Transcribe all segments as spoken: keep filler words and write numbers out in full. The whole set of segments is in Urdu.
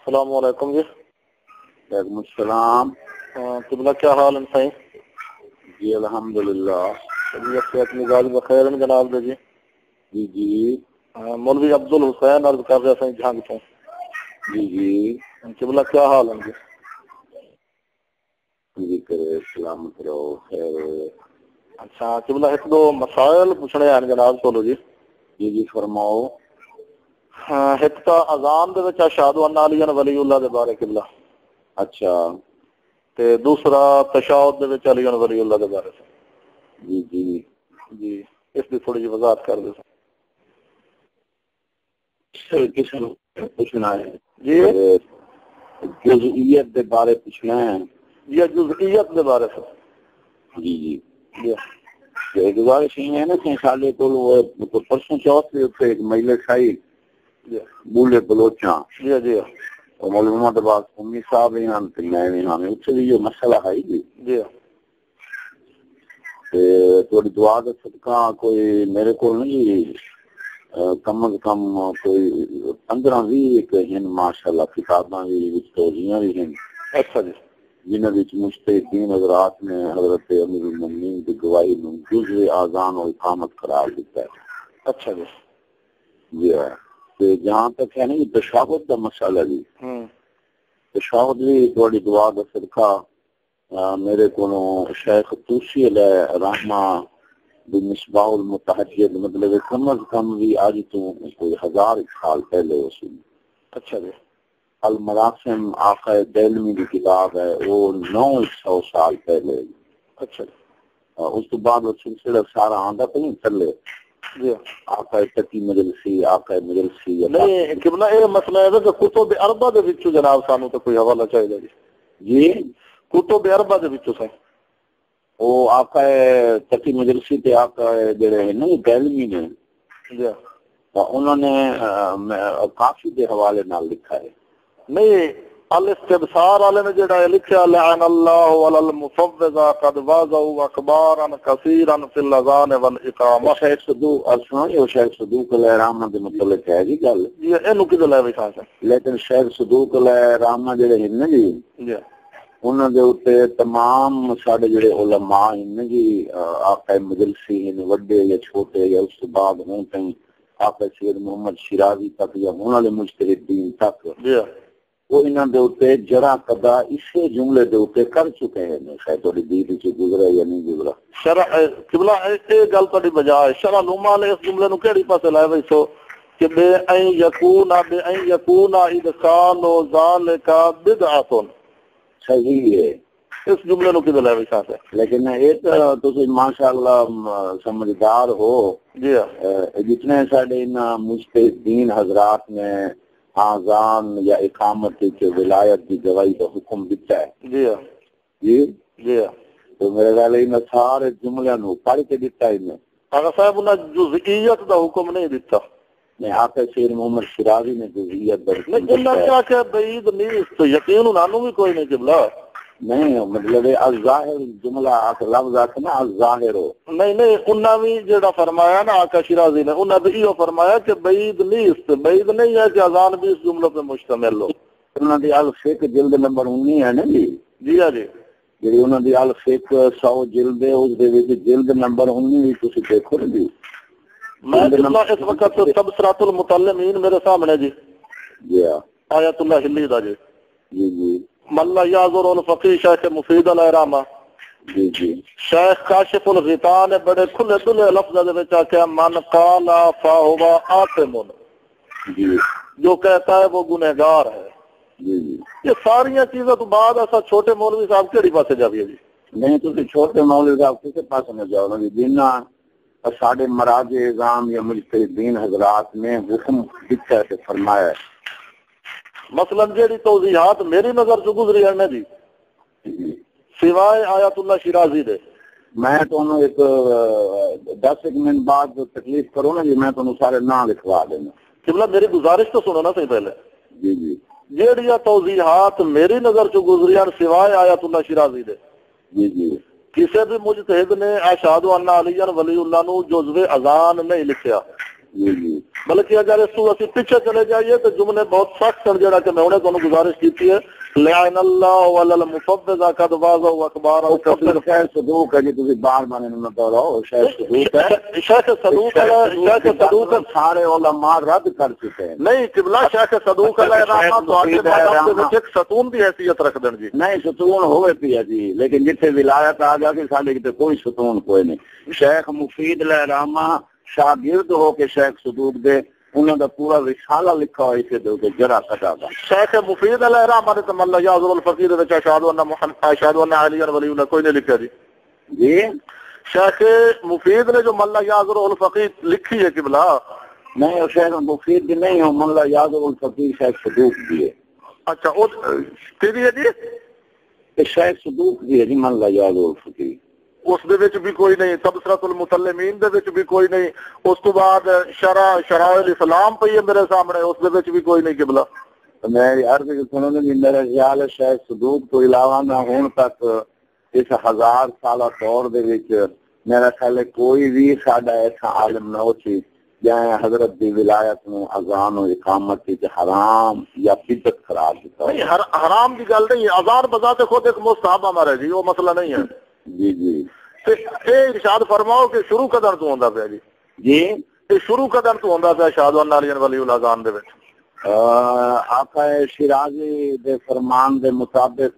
السلام علیکم جی. وعلیکم السلام. قبلہ کیا حال ہے صحیح؟ جی الحمدللہ. طبیعت صحت مزاج بخیر ہے جناب جی. جی جی. مولوی عبد الحسین عرض کر رہے ہیں جہاں سے. جی جی. قبلہ کیا حال ہے جی؟ جی کرے سلامت رہو خیر. اچھا قبلہ ایک دو مسائل پوچھنے ہیں جناب کو جی. جی جی فرماؤ. ہاں ایک تا اذان دے وچ اشہد ان علیان ولی اللہ دے بارے قبلہ. اچھا. تے دوسرا تشہد دے وچ علیان ولی اللہ دے بارے. جی جی جی اس کی تھوڑی جی وضاحت کر دیں. کس پوچھنا ہے جی جزئیت دے بارے پوچھنا ہے. یہ جزئیت دے بارے سے. جی جی. جی گزارش یہ ہے نا کہ سالے کو پرسوں چوتھ کے ایک مہیلا کھائی بولے بلوچاں. جی جی. اور مولوی دباغ امی صاحب یہاں میں یہاں اس سے بھی یہ مسئلہ ہے جی. جی. تھوڑی دعا کا صدقہ کوئی میرے کو نہیں کم از کم کوئی پندرہ بھی ماشاء اللہ کتاباں بھی توجیاں بھی ہیں. اچھا جی. جنہوں نے مجتہدین حضرات نے حضرت امیر المومنین کی گواہی میں جزء اذان اور اقامت قرار دیتا ہے. اچھا جی. جی ہے. جہاں تک ہے نا یہ تشہد کا مسئلہ جی. تشہد بھی تھوڑی دعا کا صدقہ میرے کو شیخ توسی علیہ رحمہ بمصباح المتحجد مطلب کم از کم بھی آج تو کوئی ہزار سال پہلے اسی. اچھا جی. المراسم آقا دہلوی کی کتاب ہے وہ نو سو سال پہلے. اچھا. اس کے بعد وہ سلسلہ سارا آندہ تو نہیں چلے. جی. آقا تقی مجلسی آقا مجلسی نہیں قبلہ یہ مسئلہ ہے کہ کتب اربع دے وچوں جناب سانو تو کوئی حوالہ چاہیے جی. جی کتب اربع دے وچوں سے وہ آقا تقی مجلسی تے آقا جڑے ہیں نا دہلوی نے جی انہوں نے کافی دے حوالے نال لکھا ہے. نہیں الاستبصار والے نے جڑا لکھا لعن اللہ علی المفوضہ قد واضعوا اخبارا کثیرا فی الاذان والاقامہ. شیخ صدوق اسنا یہ شیخ صدوق علیہ رحمہ دے متعلق ہے جی گل. یہ اینو کدے لے وی خاص ہے لیکن شیخ صدوق علیہ رحمہ جڑے ہیں نا جی جی انہوں دے اوتے تمام سارے جڑے علماء ہیں جی آقا مجلسی ہیں وڈے یا چھوٹے یا اس کے بعد ہوں تیں آقا سید محمد شیرازی تک یا ہونے والے مجتہدین تک جی وہ انہوں دے اوتے جرا قدا اسی جملے دے اوتے کر چکے ہیں. شاید تھوڑی دید سے گزرا یا نہیں گزرا. شرع قبلہ یہ گل تہاڈی بجائے شرع نما نے اس جملے نو کیڑی پاسے لائے وئی سو کہ بے این یکون بے این یکون ادخال ذالک بدعۃ. صحیح ہے. اس جملے نو کدے لائے وئی خاص ہے. لیکن ایک تسی ماشاءاللہ سمجھدار ہو. جی جتنے سارے ان مجتہدین حضرات نے آذان یا اقامت کے ولایت کی گواہی کا حکم دیتا ہے. جی جی جی تو میرے خیال ان سارے جملے نو پڑھ کے دیتا ہے انہیں. آقا صاحب انہیں جزئیت دا حکم نہیں دیتا. نہیں آقا سید محمد شیرازی نے جزئیت دا حکم دیتا. انہیں کیا کہ بعید نہیں تو یقین انہوں بھی کوئی نہیں قبلہ. نہیں مطلب الظاہر جملہ آقا لفظ آقا نا الظاہر ہو. نہیں نہیں انہوں بھی جڑا فرمایا نا آقا شیرازی نے انہوں بھی یہ فرمایا کہ بعید نہیں اس بعید نہیں ہے کہ اذان بھی اس جملے پہ مشتمل ہو. انہوں نے الفقہ جلد نمبر انیس ہے نا جی. جی ہاں جی. جی انہوں نے الفقہ سو جلد ہے اس دے وچ جلد نمبر انیس تسی دیکھو نا جی. میں اس وقت تبصرۃ المتعلمین میرے سامنے جی. جی آیت اللہ ہلی دا جی. جی جی. ملا یازر الفقی شیخ مفید علیہ رحمہ جی جی. شیخ کاشف الغطاء نے بڑے کھلے دلے لفظ دے وچ آکھیا من قال فهو آثم. جی جو کہتا ہے وہ گنہگار ہے. جی جی. یہ ساری چیزیں تو بعد ایسا چھوٹے مولوی صاحب کیڑی پاسے جاویے جی. نہیں تو چھوٹے مولوی صاحب کسی پاسے نہ جاؤ گے جنہ ساڈے مراجع اعظام یا مجتہدین حضرات نے حکم دتا ہے فرمایا ہے. مثلا جیڑی توضیحات میری نظر سے گزری ہے نا جی سوائے آیت اللہ شیرازی دے میں تمہیں ایک دس ایک منٹ بعد تکلیف کرو نا جی میں تمہیں سارے نام لکھوا دینا. قبلہ میری گزارش تو سنو نا صحیح پہلے. جی جی. جیڑیاں توضیحات میری نظر سے گزری ہیں سوائے آیت اللہ شیرازی دے جی جی کسی بھی مجتہد نے اشہد ان علیان ولی اللہ نو جزو اذان نہیں لکھیا. جی جی. بلکہ اگر اس کو اسی پیچھے چلے جائیے تو جملے بہت سخت ہیں جڑا کہ میں انہیں تمہیں گزارش کی ہے لعن اللہ ولا المفضذ قد باز و اخبار او شیخ صدوق ہے جی تسی بار بار انہوں نے دہراؤ شیخ صدوق ہے شیخ صدوق ہے شیخ صدوق سارے علماء رد کر چکے ہیں نہیں قبلہ شیخ صدوق علیہ رحمہ تو آگے مذہب دے وچ ایک ستون دی حیثیت رکھ دین جی نہیں ستون ہوئے پیا جی لیکن جتھے ولایت آ گیا کہ سارے کتے کوئی ستون کوئی نہیں شیخ مفید علیہ رحمہ شاگرد ہو کے شیخ صدوق دے انہوں نے پورا رسالہ لکھا ہوا اسے دے جرا کٹا دا شیخ مفید علیہ رحمہ نے تمام اللہ یعظم الفقیر وچ اشہد ان محمد اشہد ان علیان ولی اللہ کوئی نہیں لکھا جی جی شیخ مفید نے جو ملا یعظم الفقیر لکھی ہے قبلہ نہیں وہ شیخ مفید بھی نہیں ہو ملا یعظم الفقیر شیخ صدوق بھی ہے اچھا وہ تیری ہے جی شیخ صدوق بھی ہے جی ملا یعظم الفقیر اس دے وچ بھی کوئی نہیں تبصرۃ المتلمین دے وچ بھی کوئی نہیں اس تو بعد شرح شرائع الاسلام پہ ہے میرے سامنے اس دے وچ بھی کوئی نہیں قبلہ میری عرض سنو کہ میرا خیال ہے شیخ صدوق تو علاوہ نہ ہون تک اس ہزار سالہ دور دے وچ میرا خیال ہے کوئی بھی ساڈا ایسا عالم نہ ہو سی جائیں حضرت دی ولایت نو اذان و اقامت کی حرام یا بدعت قرار دیتا نہیں حرام کی گل نہیں اذان بذات خود ایک مستحب ہمارا جی وہ مسئلہ نہیں ہے جی جی اے ارشاد فرماؤ کہ شروع قدر تو ہوندا پیا جی جی اے شروع قدر تو ہوندا پیا اشہد ان علیان ولی اللہ اذان دے وچ آقا شیرازی دے فرمان دے مطابق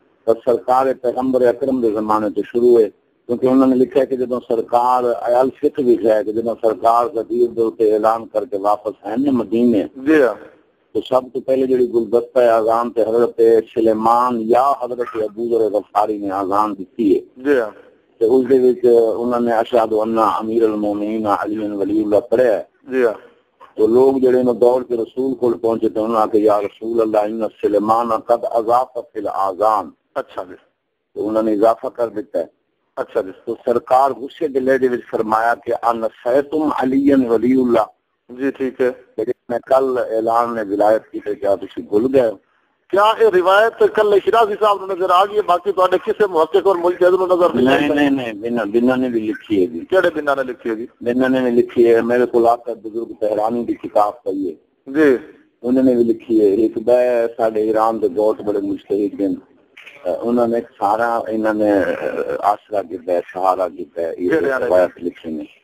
سرکار پیغمبر اکرم دے زمانے تو شروع ہے کیونکہ انہوں نے لکھا ہے کہ جدوں سرکار ایال فقہ بھی ہے کہ جدوں سرکار غدیر دے تے اعلان کر کے واپس ہیں مدینے جی تو سب تو پہلے جڑی گلدستہ اذان تے حضرت سلیمان یا حضرت ابو ذر غفاری نے اذان دیتی ہے جی تے اس دے وچ انہوں نے اشہد ان امیر المومنین علی ولی اللہ پڑھیا ہے جی تو لوگ جڑے نو دوڑ کے رسول کو پہنچے تو انہوں نے کہا یا رسول اللہ ان سلیمان قد اضاف فی الاذان اچھا جی تو انہوں نے اضافہ کر دیتا ہے اچھا جی تو سرکار غصے دے لے دے وچ فرمایا کہ ان سیتم علی ولی اللہ جی ٹھیک ہے لیکن میں کل اعلان نے ولایت کی تے کیا تسی بھول گئے کیا یہ روایت کل شیرازی صاحب نے نظر آ گئی ہے باقی تو کسی محقق اور مجتہد نے نظر نہیں نہیں نہیں بنا بنا نے بھی لکھی ہے جی کیڑے بنا نے لکھی ہے جی بنا نے بھی لکھی ہے میرے کو آقا بزرگ تہرانی کی کتاب پئی ہے جی انہوں نے بھی لکھی ہے ایک بے ساڈے ایران دے بہت بڑے مجتہد ہیں انہوں نے سارا انہوں نے آسرا کیتا ہے سہارا کیتا ہے یہ روایت لکھی ہے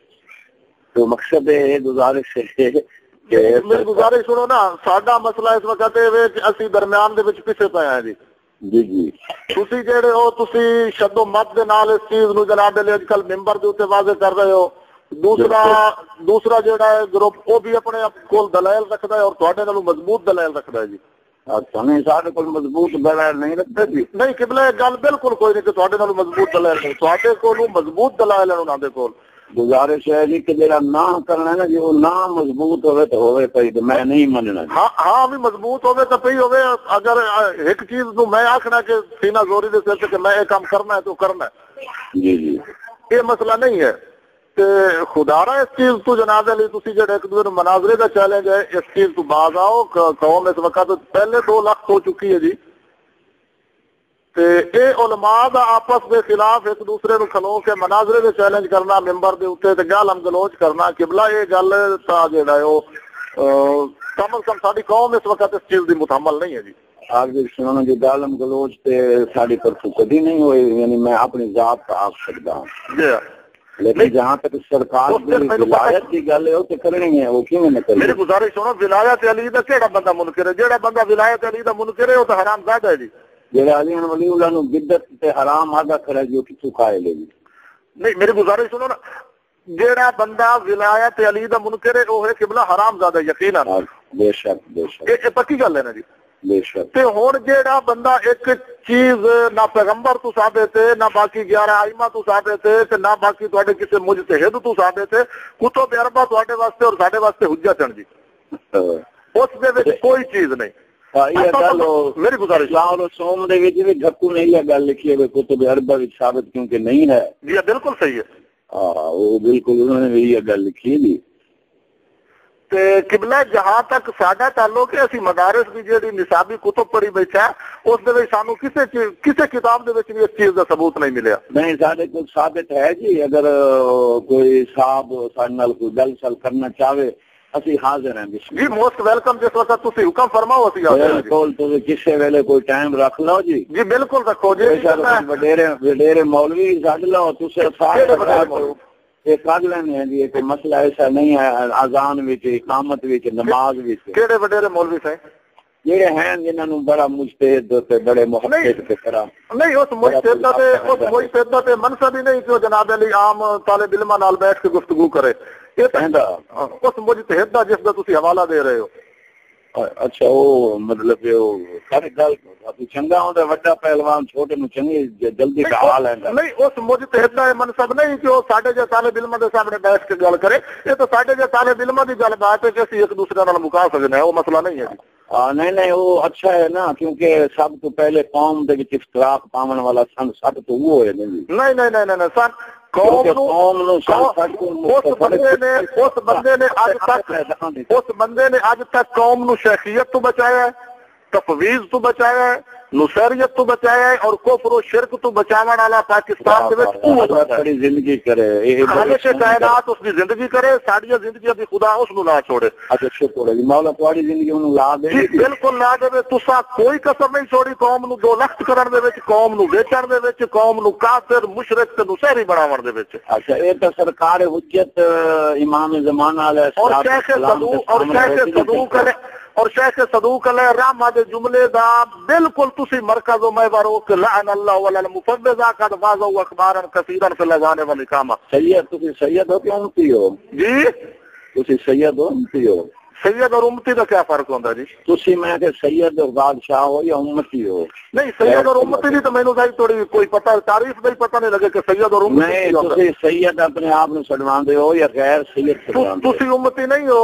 تو مقصد ہے گزارش ہے میری گزارش سنو نا ساڈا مسئلہ اس وقت ہے کہ اسی درمیان دے وچ پیچھے پے ہیں جی جی جی تسی جڑے ہو تسی شد و مت دے نال اس چیز نو جناب علی اج کل ممبر دے اوتے واضح کر رہے ہو دوسرا دوسرا جڑا ہے گروپ وہ بھی اپنے کول دلائل رکھدا ہے اور تواڈے نالوں مضبوط دلائل رکھدا ہے جی اچھا نہیں سارے کول مضبوط دلائل نہیں رکھتے جی نہیں قبلہ گل بالکل کوئی نہیں کہ تواڈے نالوں مضبوط دلائل نہیں تواڈے کولوں مضبوط دلائل ہیں انہاں دے کول گزارش ہے جی کہ جڑا نہ کرنا ہے نا جو نہ مضبوط ہوئے تو ہوئے پئی تو میں نہیں مننا ہاں ہاں بھی مضبوط ہوئے تو پئی ہوئے اگر ایک چیز تو میں آکھنا کہ سینہ زوری دے سر سے کہ میں یہ کام کرنا ہے تو کرنا ہے جی جی یہ مسئلہ نہیں ہے کہ خدا را اس چیز تو جناب علی تسی جڑے ایک دوسرے مناظرے کا چیلنج ہے اس چیز تو باز آؤ قوم اس وقت پہلے دو لاکھ ہو چکی ہے جی تے اے علماء دا آپس دے خلاف ایک دوسرے نو کھلو کے مناظرے دے چیلنج کرنا ممبر دے اوتے تے گال ہم گلوچ کرنا قبلہ یہ گل تا جڑا ہے او کم از کم ساری قوم اس وقت اس چیز دی متحمل نہیں ہے جی آگے سنانا جو گال ہم گلوچ تے ساری طرف کبھی نہیں ہوئے یعنی میں اپنی ذات کا آگ سکتا ہوں جی لیکن جہاں تک سرکار کی ولایت کی گل ہے وہ تے کرنی ہے وہ کیوں نہیں کرنی میری گزارش سنو ولایت علی دا کیڑا بندہ منکر ہے جیڑا بندہ ولایت علی دا منکر ہے وہ تو حرام زادہ ہے جی جڑا علیان ولی اللہ نو بدعت تے حرام آگا کرے جو کسو قائل ہے نہیں میری گزارش سنو نا جیڑا بندہ ولایت علی دا منکر ہے وہ ہے قبلہ حرام زادہ یقینا بے شک بے شک یہ پکی گل ہے نا جی بے شک تے ہن جیڑا بندہ ایک چیز نہ پیغمبر تو ثابت ہے نہ باقی گیارہ ائمہ تو ثابت ہے تے نہ باقی تواڈے کسے مجتہد تو ثابت ہے کتب اربعہ تواڈے واسطے اور ساڈے واسطے حجت ہیں جی اس دے وچ کوئی چیز نہیں میری گزارش سوم دے وچ بھی ڈھکو نہیں ہے گل لکھی ہے کتب اربعہ وچ ثابت کیونکہ نہیں ہے جی بالکل صحیح ہے ہاں وہ بالکل انہوں نے بھی یہ گل لکھی ہے تے قبلہ جہاں تک ساڈا تعلق ہے اسی مدارس دی جڑی نصابی کتب پڑھی بیٹھا اس دے وچ سانو کسے کسے کتاب دے وچ بھی اس چیز دا ثبوت نہیں ملیا نہیں ساڈے کو ثابت ہے جی اگر کوئی صاحب ساڈے نال کوئی گل شل کرنا چاہے اسی حاضر ہیں جی موسٹ ویلکم جس وقت تسی حکم فرماؤ اسی حاضر ہیں بالکل تسی کسے ویلے کوئی ٹائم رکھ لو جی جی بالکل رکھو جی وڈیرے وڈیرے مولوی سڈ لو تسی سارے یہ کر لینے ہیں جی کوئی مسئلہ ایسا نہیں ہے اذان وچ اقامت وچ نماز وچ کیڑے وڈیرے مولوی سے جڑے ہیں جنہاں نوں بڑا مجتہد تے بڑے محقق تے کرا نہیں اس مجتہد تے اس مجتہد تے منصب ہی نہیں کہ جناب علی عام طالب علماں نال بیٹھ کے گفتگو کرے یہ کہندا اس مجتہد دا جس دا تسی حوالہ دے رہے ہو اچھا وہ مطلب وہ سارے گل چنگا ہوندا وڈا پہلوان چھوٹے نوں چنگی جلدی ڈھا لیندا نہیں اس مجتہد دا منصب نہیں کہ وہ ساڈے جے طالب علماں دے سامنے بیٹھ کے گل کرے یہ تو ساڈے جے طالب علماں دی گل بات ہے کہ اسی ایک دوسرے نال مکا سکدے ہیں وہ مسئلہ نہیں ہے ہاں نہیں نہیں وہ اچھا ہے نا کیونکہ سب تو پہلے قوم دے وچ اختلاف پاون والا سن سب تو وہ ہوئے نہیں نہیں نہیں نہیں نہیں سن قوم نو اس بندے نے اس بندے نے اج تک اس بندے نے اج تک قوم نو شیخیت تو بچایا ہے تفویض تو بچایا ہے نصیریت تو بچایا ہے اور کفر و شرک تو بچاون والا پاکستان دے وچ او بڑی زندگی کرے خالق کائنات اس دی زندگی کرے ساڈی زندگی دی خدا اس نو لا چھوڑے اچھا شکر ہے مولا تواڈی زندگی نو لا دے بالکل لا دے تساں کوئی کسر نہیں چھوڑی قوم نو دو لخت کرن دے وچ قوم نو ویچن دے وچ قوم نو کافر مشرک تے نصیری بناون دے وچ اچھا اے تے سرکار حجت امام زمانہ علیہ اور شیخ صدوق اور شیخ صدوق اور شیخ صدوق علیہ رحمہ دے جملے دا بالکل تسی مرکز و محور ہو کہ لعن اللہ ولا المفوضہ قد فاضوا اخبارا کثیرا فی الاذان والاقامہ سید تسی سید ہو کہ امتی ہو جی تسی سید ہو امتی ہو سید اور امتی کا کیا فرق ہوتا جی تسی میں کہ سید اور بادشاہ ہو یا امتی ہو نہیں سید اور امتی نہیں تو مینوں صحیح تھوڑی کوئی پتہ تعریف نہیں پتہ نہیں لگے کہ سید اور امتی نہیں تسی سید اپنے آپ نو چھڈواندے ہو یا غیر سید چھڈواندے ہو تسی امتی نہیں ہو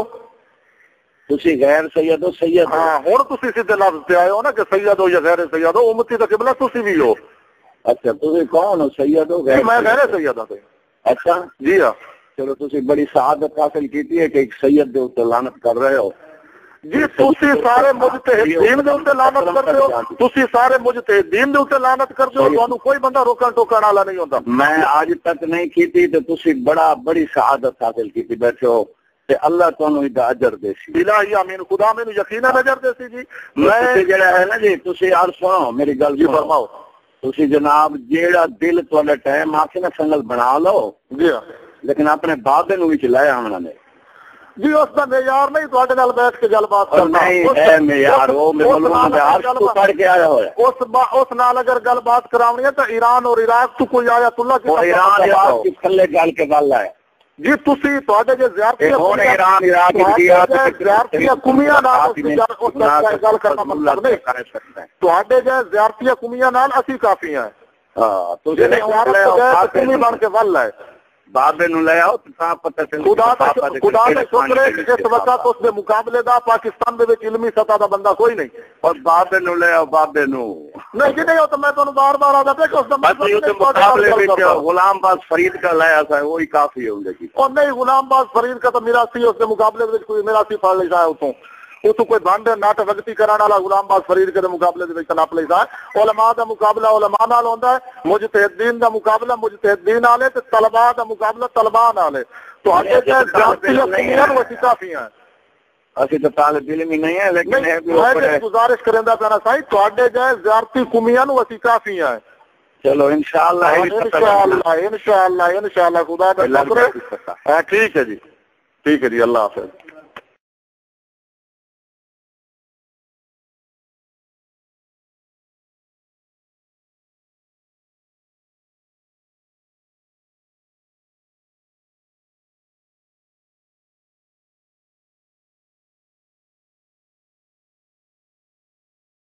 تسی غیر سید ہو سید ہاں ہن تسی سیدھے لفظ تے آئے ہو نا کہ سید ہو یا غیر سید ہو امتی دا قبلہ تسی بھی ہو اچھا تسی کون ہو سید ہو غیر میں غیر سید ہوں اچھا جی ہاں چلو تسی بڑی سعادت حاصل کیتی ہے کہ ایک سید دے اوپر لعنت کر رہے ہو جی تسی سارے مجتہدین دے اوپر لعنت کرتے ہو تسی سارے مجتہدین دے اوپر لعنت کرتے ہو تانوں کوئی بندہ روکن ٹوکن والا نہیں ہوندا میں آج تک نہیں کیتی تے تسی بڑا بڑی سعادت حاصل کیتی بیٹھے ہو تے اللہ تانوں دا اجر دے سی الہی آمین خدا مینوں یقیناً اجر دے سی جی میں جڑا ہے نا جی تسی اور سنو میری گل جی فرماؤ تسی جناب جیڑا دل تہاڈا ٹائم آکھے نا سنگل بنا لو جی لیکن اپنے بابے نو وچ لے آونا نے جی اس دا معیار نہیں تہاڈے نال بیٹھ کے گل بات کرنا نہیں ہے معیار او علماء دے عرش تو پڑھ کے آیا ہوا ہے اس اس نال اگر گل بات کراونی ہے تو ایران اور عراق تو کوئی آیت اللہ کی ایران عراق کی تھلے گل کے گل ہے جی تسی تواڈے جے زیارتی ہن ایران عراق دی زیارتی قومیاں نال اس دا گل کرنا مطلب نہیں تواڈے جے زیارتی قومیاں نال اسی کافی ہیں ہاں تسی قومی بن کے ول ہے بابے نو لے آؤ تا پتہ چل خدا دا خدا دا شکر ہے کہ اس وقت اس دے مقابلے دا پاکستان دے وچ علمی سطح دا بندہ کوئی نہیں اور بابے نو لے آؤ بابے نو نہیں جی نہیں تو میں تانوں بار بار آدا پیا کہ اس دا مقابلے وچ غلام باز فرید کا لایا تھا وہی کافی ہوں گے اور نہیں غلام باز فرید کا تو میراثی اس دے مقابلے وچ کوئی میراثی پھڑ لے جائے اتوں اتو کوئی بانڈ ناٹ وگتی کرانے والا غلام باز فرید کے مقابلے دے وچ ناپ لے جائے علماء دا مقابلہ علماء نال ہوندا ہے مجتہدین دا مقابلہ مجتہدین نال ہے تے طلباء دا مقابلہ طلباء نال ہے تواڈے تے زیارتیاں وسی کافی ہیں اسی تو طالب علم ہی نہیں ہے لیکن میں گزارش کریندا پینا سائیں تواڈے جے زیارتی قومیاں نو وسی کافی ہیں چلو انشاءاللہ انشاءاللہ انشاءاللہ انشاءاللہ خدا دا شکر ہے ٹھیک ہے جی ٹھیک ہے جی اللہ حافظ